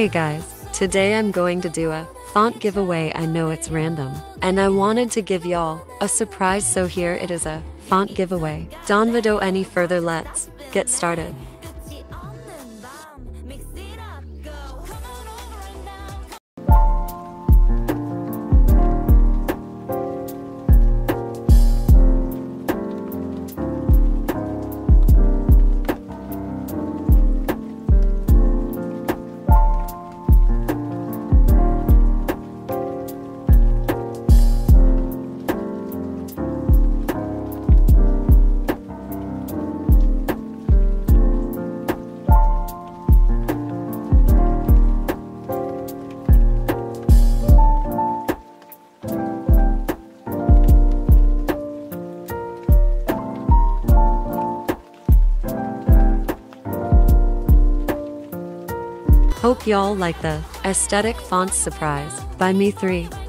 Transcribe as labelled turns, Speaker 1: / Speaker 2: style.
Speaker 1: Hey guys, today I'm going to do a font giveaway. I know it's random, and I wanted to give y'all a surprise, so here it is, a font giveaway. Don't without any further, let's get started. Hope y'all like the aesthetic font surprise by me 3.